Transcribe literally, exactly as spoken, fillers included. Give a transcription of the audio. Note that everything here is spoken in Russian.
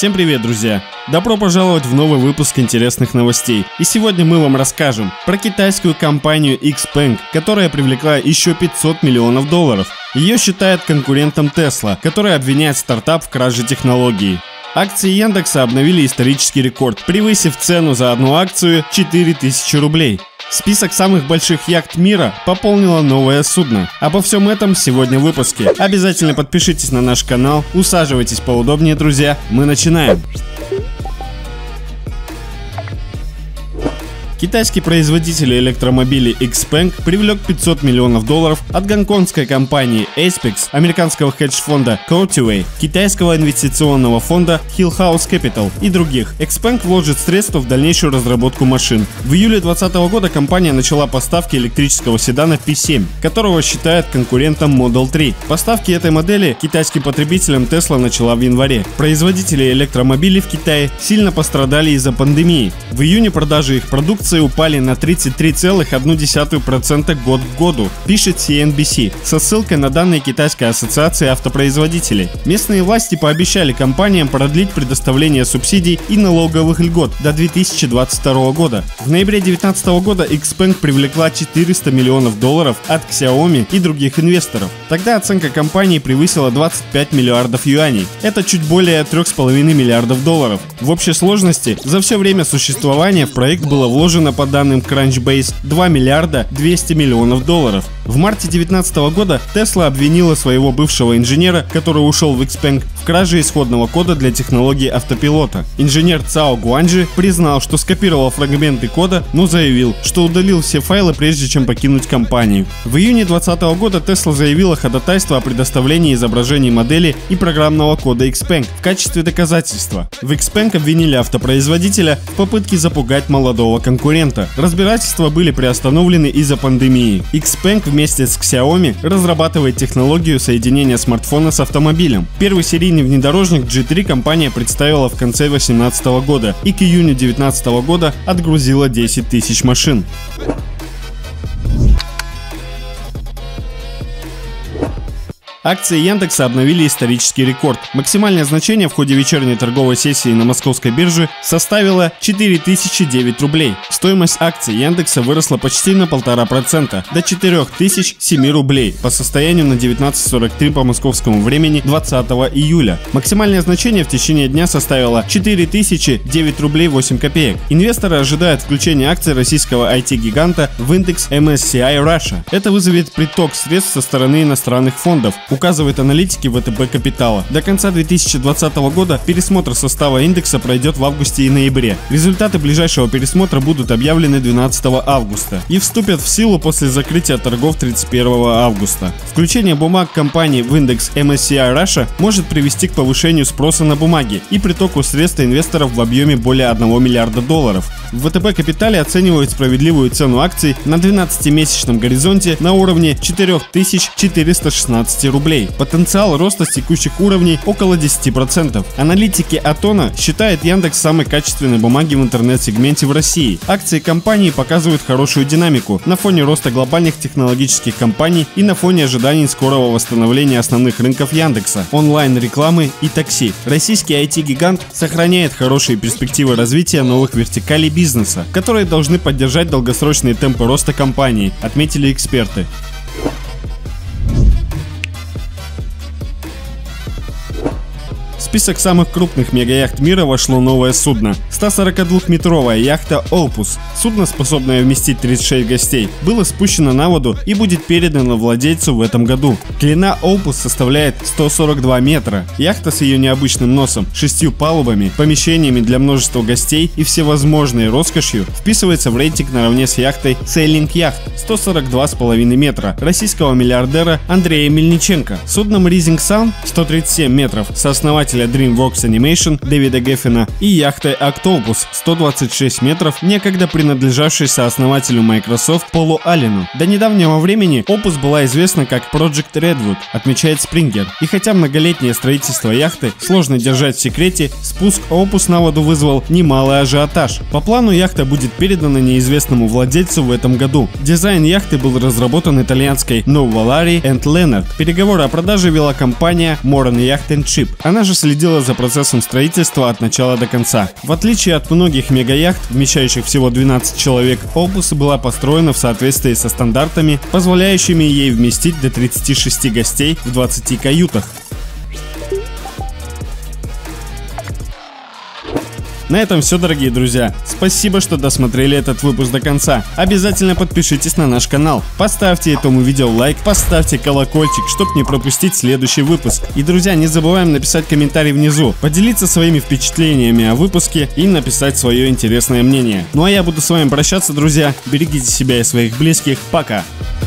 Всем привет, друзья! Добро пожаловать в новый выпуск интересных новостей. И сегодня мы вам расскажем про китайскую компанию Xpeng, которая привлекла еще пятьсот миллионов долларов. Ее считают конкурентом Tesla, который обвиняет стартап в краже технологии. Акции Яндекса обновили исторический рекорд, превысив цену за одну акцию четыре тысячи рублей. Список самых больших яхт мира пополнило новое судно. Обо всем этом сегодня в выпуске. Обязательно подпишитесь на наш канал, усаживайтесь поудобнее, друзья. Мы начинаем. Китайский производитель электромобилей Xpeng привлек пятьсот миллионов долларов от гонконгской компании Apex, американского хедж-фонда Courtway, китайского инвестиционного фонда Hillhouse Capital и других. Xpeng вложит средства в дальнейшую разработку машин. В июле две тысячи двадцатого года компания начала поставки электрического седана пи семь, которого считают конкурентом Model три. Поставки этой модели китайским потребителям Tesla начала в январе. Производители электромобилей в Китае сильно пострадали из-за пандемии. В июне продажи их продукции упали на тридцать три целых одну десятую процента год к году, пишет си эн би си, со ссылкой на данные Китайской ассоциации автопроизводителей. Местные власти пообещали компаниям продлить предоставление субсидий и налоговых льгот до две тысячи двадцать второго года. В ноябре две тысячи девятнадцатого года Xpeng привлекла четыреста миллионов долларов от Xiaomi и других инвесторов. Тогда оценка компании превысила двадцать пять миллиардов юаней. Это чуть более трёх с половиной миллиардов долларов. В общей сложности за все время существования в проект было вложено, по данным Crunchbase, два миллиарда двести миллионов долларов. В марте две тысячи девятнадцатого года Tesla обвинила своего бывшего инженера, который ушел в Xpeng, в краже исходного кода для технологии автопилота. Инженер Цао Гуанжи признал, что скопировал фрагменты кода, но заявил, что удалил все файлы, прежде чем покинуть компанию. В июне две тысячи двадцатого года Tesla заявила ходатайство о предоставлении изображений модели и программного кода Xpeng в качестве доказательства. В Xpeng обвинили автопроизводителя в попытке запугать молодого конкурента. Разбирательства были приостановлены из-за пандемии. Xpeng вместе с Xiaomi разрабатывает технологию соединения смартфона с автомобилем. Первый серийный внедорожник джи три компания представила в конце две тысячи восемнадцатого года и к июню две тысячи девятнадцатого года отгрузила десять тысяч машин. Акции Яндекса обновили исторический рекорд. Максимальное значение в ходе вечерней торговой сессии на московской бирже составило четыре тысячи девять рублей. Стоимость акций Яндекса выросла почти на полтора процента, до четырех тысяч семь рублей по состоянию на девятнадцать сорок три по московскому времени двадцатого июля. Максимальное значение в течение дня составило четыре тысячи девять рублей восемь копеек. Инвесторы ожидают включения акций российского ай ти-гиганта в индекс эм эс си ай Russia. Это вызовет приток средств со стороны иностранных фондов, указывают аналитики вэ тэ бэ Капитала. До конца две тысячи двадцатого года пересмотр состава индекса пройдет в августе и ноябре. Результаты ближайшего пересмотра будут объявлены двенадцатого августа и вступят в силу после закрытия торгов тридцать первого августа. Включение бумаг компании в индекс эм эс си ай Russia может привести к повышению спроса на бумаги и притоку средств инвесторов в объеме более одного миллиарда долларов. В вэ тэ бэ Капитале оценивают справедливую цену акций на двенадцатимесячном горизонте на уровне четыре тысячи четыреста шестнадцать рублей. Потенциал роста с текущих уровней около десяти процентов. Аналитики Атона считают Яндекс самой качественной бумаги в интернет-сегменте в России. Акции компании показывают хорошую динамику на фоне роста глобальных технологических компаний и на фоне ожиданий скорого восстановления основных рынков Яндекса, онлайн-рекламы и такси. Российский ай ти-гигант сохраняет хорошие перспективы развития новых вертикалей бизнеса, которые должны поддержать долгосрочные темпы роста компании, отметили эксперты. В список самых крупных мегаяхт мира вошло новое судно. сто сорокадвухметровая яхта Opus. Судно, способное вместить тридцать шесть гостей, было спущено на воду и будет передано владельцу в этом году. Длина Opus составляет сто сорок два метра. Яхта с ее необычным носом, шестью палубами, помещениями для множества гостей и всевозможной роскошью вписывается в рейтинг наравне с яхтой Sailing Yacht сто сорок два с половиной метра российского миллиардера Андрея Мельниченко. Судном Rising Sun сто тридцать семь метров сооснователя DreamWorks Animation Дэвида Геффена и яхтой Octopus сто двадцать шесть метров, некогда принадлежавшей сооснователю Microsoft Полу Аллену. До недавнего времени Opus была известна как Project Redwood, отмечает Springer. И хотя многолетнее строительство яхты сложно держать в секрете, спуск Opus на воду вызвал немалый ажиотаж. По плану яхта будет передана неизвестному владельцу в этом году. Дизайн яхты был разработан итальянской Nuvolari энд Leonard. Переговоры о продаже вела компания Moran Yacht энд Ship. Она же следит следила за процессом строительства от начала до конца. В отличие от многих мегаяхт, вмещающих всего двенадцать человек, Opus была построена в соответствии со стандартами, позволяющими ей вместить до тридцати шести гостей в двадцати каютах. На этом все, дорогие друзья. Спасибо, что досмотрели этот выпуск до конца. Обязательно подпишитесь на наш канал, поставьте этому видео лайк, поставьте колокольчик, чтобы не пропустить следующий выпуск. И, друзья, не забываем написать комментарий внизу, поделиться своими впечатлениями о выпуске и написать свое интересное мнение. Ну а я буду с вами прощаться, друзья. Берегите себя и своих близких. Пока!